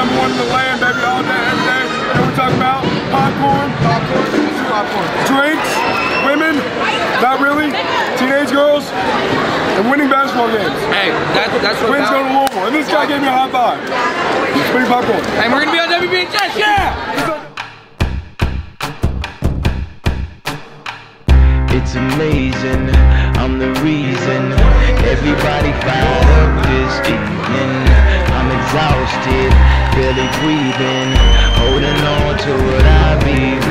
#1 in the land, baby, all day, every day. And we're talking about popcorn, drinks, women, not really, teenage girls, and winning basketball games. Hey, that's what Wins going to Louisville. And this guy gave me a high five. It's pretty popcorn. And we're gonna be on WBHS, yeah! It's amazing, I'm the reason everybody fired up this evening. I'm exhausted, barely breathing, holding on to what I believe